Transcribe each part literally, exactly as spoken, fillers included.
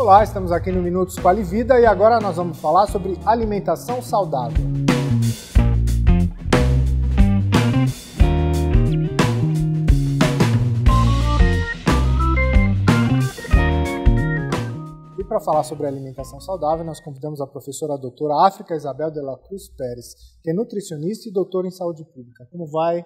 Olá, estamos aqui no Minutos Quali Vida e agora nós vamos falar sobre alimentação saudável. E para falar sobre alimentação saudável, nós convidamos a professora doutora África Isabel de la Cruz Pérez, que é nutricionista e doutora em saúde pública. Como vai?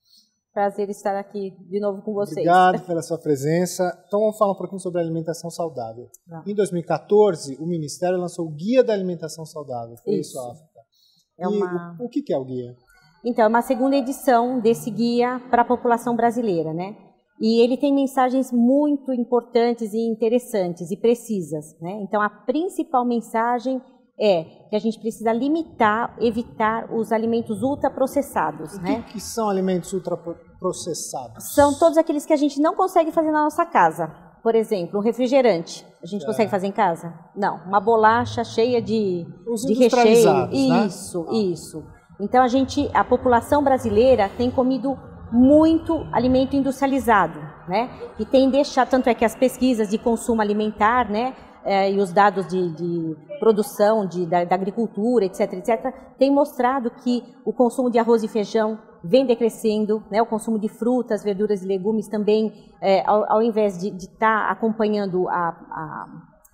Prazer estar aqui de novo com vocês. Obrigado pela sua presença. Então vamos falar um pouquinho sobre alimentação saudável. Ah. Em dois mil e quatorze, o Ministério lançou o Guia da Alimentação Saudável. Foi isso, isso África? É uma... o, o que é o guia? Então, é uma segunda edição desse guia para a população brasileira, né? E ele tem mensagens muito importantes e interessantes e precisas, né? Então, a principal mensagem é que a gente precisa limitar, evitar os alimentos ultraprocessados. O né? que, que são alimentos ultraprocessados? São todos aqueles que a gente não consegue fazer na nossa casa. Por exemplo, um refrigerante. A gente é. consegue fazer em casa? Não. Uma bolacha cheia de, Os de recheio. Né? Isso, ah. isso. Então, a gente, a população brasileira tem comido muito alimento industrializado, né? E tem deixado, tanto é que as pesquisas de consumo alimentar, né? É, e os dados de, de produção de, da, da agricultura, etc, etcétera, têm mostrado que o consumo de arroz e feijão vem decrescendo, né, o consumo de frutas, verduras e legumes também, é, ao, ao invés de estar tá acompanhando a, a,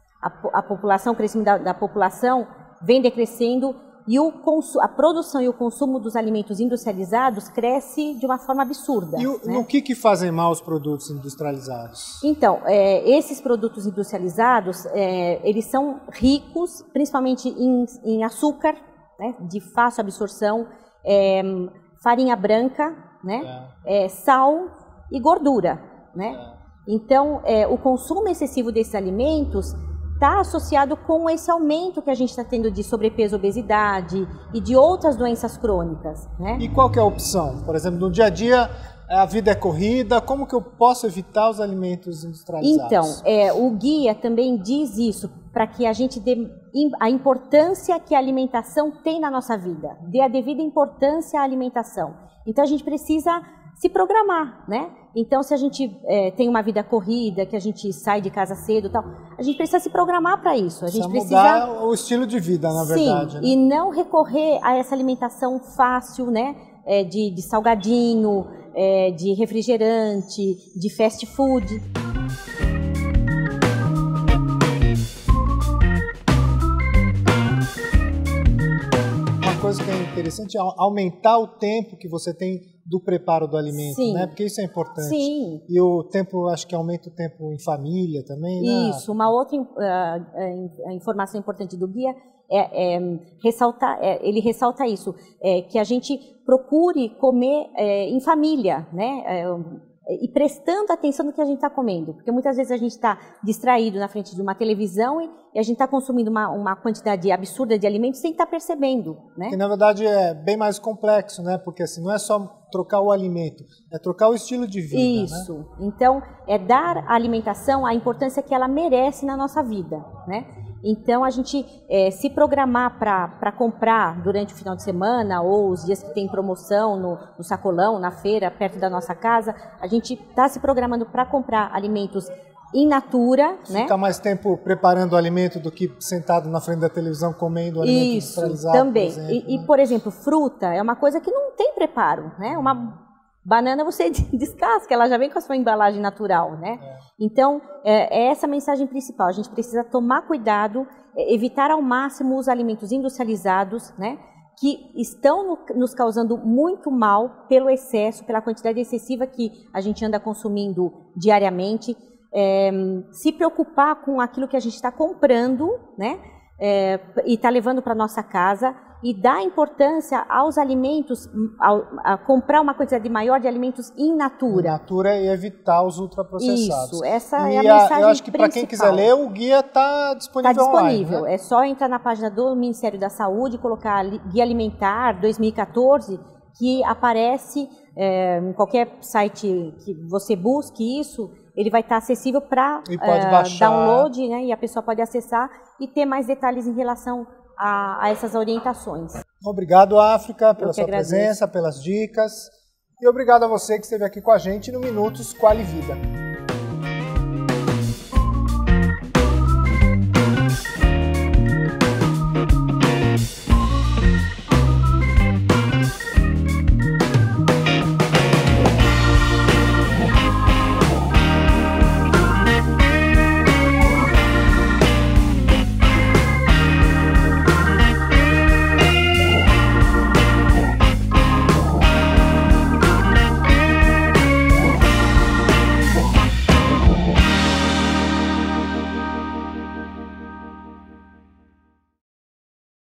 a, a população, o crescimento da, da população, vem decrescendo. E o a produção e o consumo dos alimentos industrializados cresce de uma forma absurda. E o, né? no que, que fazem mal os produtos industrializados? Então, é, esses produtos industrializados, é, eles são ricos, principalmente em, em açúcar, né, de fácil absorção, é, farinha branca, né, é. É, sal e gordura. Né? É. Então, é, o consumo excessivo desses alimentos está associado com esse aumento que a gente está tendo de sobrepeso, obesidade e de outras doenças crônicas. Né? E qual que é a opção? Por exemplo, no dia a dia, a vida é corrida, como que eu posso evitar os alimentos industrializados? Então, é, o guia também diz isso, para que a gente dê a importância que a alimentação tem na nossa vida, dê a devida importância à alimentação. Então, a gente precisa se programar, né? Então, se a gente é, tem uma vida corrida, que a gente sai de casa cedo e tal, a gente precisa se programar para isso. A gente precisa precisa mudar o estilo de vida, na Sim, verdade. Né? E não recorrer a essa alimentação fácil, né? É, de, de salgadinho, é, de refrigerante, de fast food. Uma coisa que é interessante é aumentar o tempo que você tem do preparo do alimento, Sim. né? Porque isso é importante. Sim. E o tempo, acho que aumenta o tempo em família também, né? Isso. Uma outra uh, informação importante do guia é, é ressaltar, é, ele ressalta isso, é, que a gente procure comer é, em família, né? É, e prestando atenção no que a gente está comendo, porque muitas vezes a gente está distraído na frente de uma televisão e, e a gente está consumindo uma, uma quantidade absurda de alimentos sem estar tá percebendo, né? Que na verdade é bem mais complexo, né? Porque assim, não é só trocar o alimento, é trocar o estilo de vida. Isso. Né? Então, é dar à alimentação a importância que ela merece na nossa vida, né? Então, a gente é, se programar para comprar durante o final de semana ou os dias que tem promoção no, no sacolão, na feira, perto da nossa casa, a gente está se programando para comprar alimentos in natura. Ficar né? mais tempo preparando o alimento do que sentado na frente da televisão comendo o alimento Isso, industrializado, também. Por exemplo, e, né? e, por exemplo, fruta é uma coisa que não tem preparo, né? Uma banana você descasca, ela já vem com a sua embalagem natural, né? É. Então, é, é essa a mensagem principal. A gente precisa tomar cuidado, é, evitar ao máximo os alimentos industrializados, né? Que estão no, nos causando muito mal pelo excesso, pela quantidade excessiva que a gente anda consumindo diariamente. É, se preocupar com aquilo que a gente está comprando, né? É, e está levando para nossa casa, e dar importância aos alimentos, ao, a comprar uma quantidade maior de alimentos in natura. In natura e evitar os ultraprocessados. Isso, essa e é a mensagem eu acho que para quem quiser ler, o guia está disponível Está disponível, online, né? É só entrar na página do Ministério da Saúde, colocar Guia Alimentar dois mil e quatorze, que aparece é, em qualquer site que você busque isso, ele vai estar acessível para uh, download, né, e a pessoa pode acessar e ter mais detalhes em relação a, a essas orientações. Obrigado, África, pela sua agradeço. presença, pelas dicas. E obrigado a você que esteve aqui com a gente no Minutos Quali Vida.